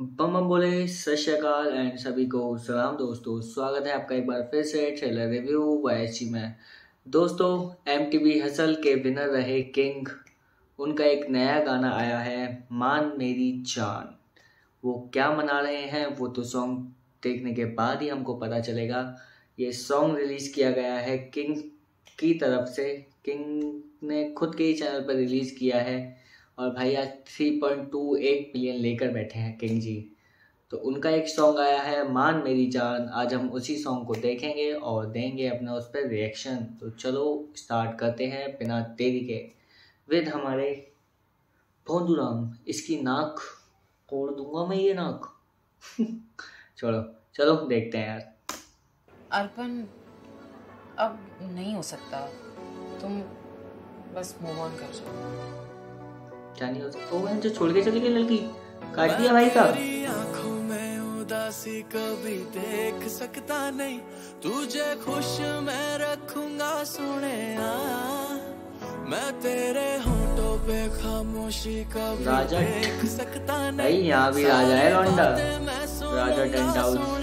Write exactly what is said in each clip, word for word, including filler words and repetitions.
बम बम बोले सत श्री अकाल एंड सभी को सलाम दोस्तों। स्वागत है आपका एक बार फिर से ट्रेलर रिव्यू वाईएसजी में। दोस्तों, एमटीवी हसल के विनर रहे किंग, उनका एक नया गाना आया है मान मेरी जान। वो क्या मना रहे हैं वो तो सॉन्ग देखने के बाद ही हमको पता चलेगा। ये सॉन्ग रिलीज़ किया गया है किंग की तरफ से। किंग ने खुद के ही चैनल पर रिलीज़ किया है और भाई आज तीन पॉइंट दो आठ मिलियन लेकर बैठे हैं किंग जी। तो उनका एक सॉन्ग आया है मान मेरी जान। आज हम उसी सॉन्ग को देखेंगे और देंगे अपना उस पर रिएक्शन। तो चलो स्टार्ट करते हैं बिना देरी के विद हमारे भोंदूराम। इसकी नाक तोड़ दूंगा मैं, ये नाक चलो चलो देखते हैं यार। अर्पण, अब नहीं हो सकता, तुम बस मूव ऑन कर जाओ। क्या नहीं हो सकता? ओ जो छोड़ के चली गई लड़की, काट दिया भाई का। आंखों में उदासी कभी देख सकता नहीं, तुझे खुश मैं रखूंगा सोने। मैं तेरे होठों पे खामोशी कभी राजा देख सकता नहीं। भाई यहाँ भी राजा है लौंडा, राजा टेंट हाउस।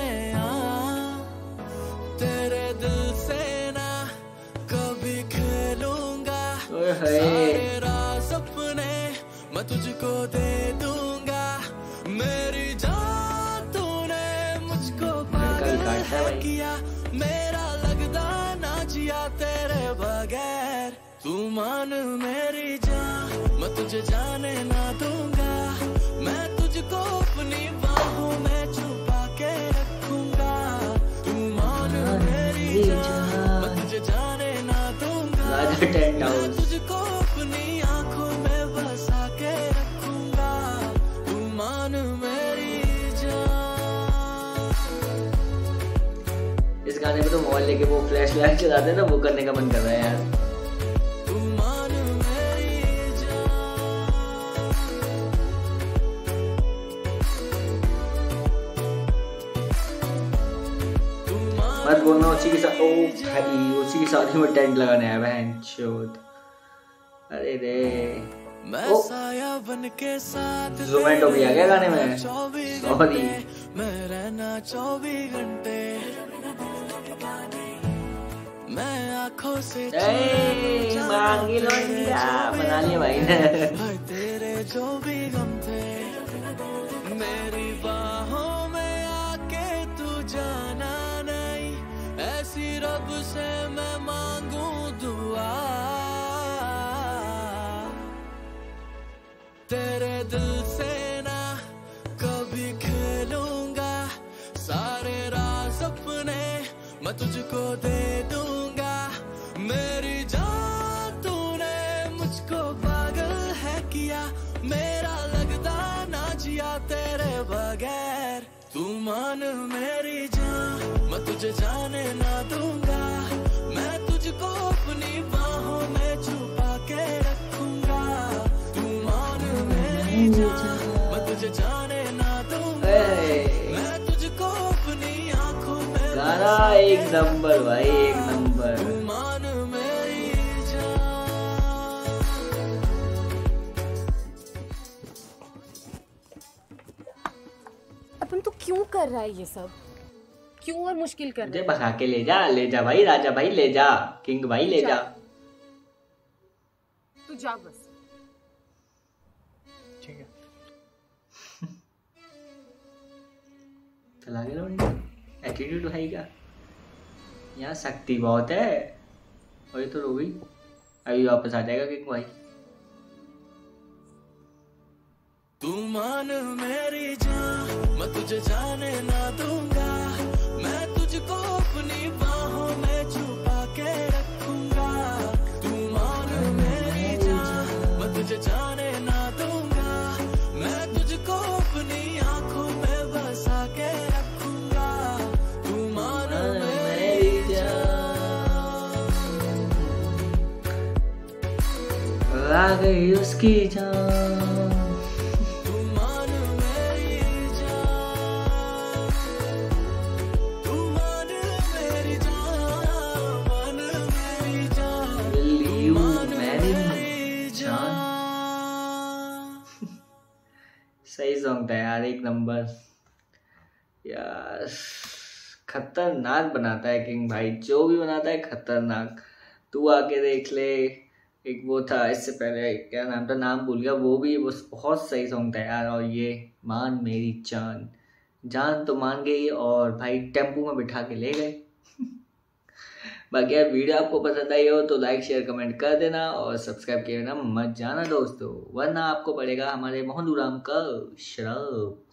तेरे दिल से ना कभी खेलूंगा, ओए राज अपने मैं तुझको दे दूंगा। मेरी जान तूने मुझको पागल है किया, मेरा लगदा ना जिया तेरे बगैर। तू मान मेरी जान, मैं तुझे जाने ना दूंगा। मैं तुझको अपनी बाहों में छुपा के रखूंगा। तू मान मेरी जान, मैं तुझे जाने ना दूंगा। Raja tent house. मैं तुझको अपनी आंखों में बसा के रखूंगा। तू मान मेरी जान। इस गाने पे तो मोबाइल लेके वो फ्लैश लाइट चलाते हैं ना, वो करने का मन कर रहा है यार। तू मान मेरी जान। तू मान मत बोलना उसी के साथ। ओ भाई उसी की शादी में टेंट लगाने आया बहन चोद। अरे रे मैं ओ साया बन के साथ जोमेटो भी आ गया गाने में। चौबीस सॉरी मैं रहना चौबीस घंटे। मैं आंखों से ए मांगी लौंडा बना लिया भाई ने। भाई तेरे जो भी गम थे, मेरी बाहों में आके तू जाना नहीं। ऐसी रब से मैं मांगू दुआ, तेरे दिल से ना कभी खेलूंगा। सारे राज अपने मैं तुझको दे दूंगा। मेरी जान तूने मुझको पागल है किया, मेरा लगदा ना जिया तेरे बगैर। तू मान मेरी जान, मैं तुझे जाने ना दूंगा। मैं तुझको अपनी बाहों में छुपा के रखूंगा। तू मान मेरी जान, मैं तुझे जाने ना दूंगा। मैं तुझको अपनी आंखों में गाना एक नंबर भाई, एक नंबर। तू मान मेरी जान। अपन तो क्यों कर रहा है ये सब? क्यों और मुश्किल कर मुझे रहा है? भगा के ले जा, ले जा भाई, राजा भाई ले जा, किंग भाई ले जा। तू जा बस। ठीक है चला गया लौंडा, एटीट्यूड भाई का। यहाँ शक्ति बहुत है। वही तो रो गई, अभी वापस आ जाएगा किंग भाई। तू मान मेरी जान, मैं तुझे जाने ना दूंगा। मैं तुझको अपनी बाहों में छुपा के रखूंगा। तू मान मेरी जान, मैं तुझे जाने ना दूंगा। मैं तुझको अपनी आंखों में बसा के रखूंगा। तू मान मेरी जान। आ गई उसकी जान। तू मान मेरी जान। तू मान मेरी जान। मान मेरी जान। Will you marry me? मेरी जान। सही सॉन्ग सॉन्ग था यार, एक नंबर यार, खतरनाक बनाता है किंग भाई, जो भी बनाता है खतरनाक। तू आके देख ले, एक वो था इससे पहले, क्या नाम था, नाम भूल गया, वो भी बस बहुत सही सॉन्ग था यार। और ये मान मेरी जान, जान तो मान गई और भाई टेम्पू में बिठा के ले गए। बाकी यार वीडियो आपको पसंद आई हो तो लाइक शेयर कमेंट कर देना और सब्सक्राइब किए ना मत जाना दोस्तों, वरना आपको पड़ेगा हमारे मोहन राम का श्राप।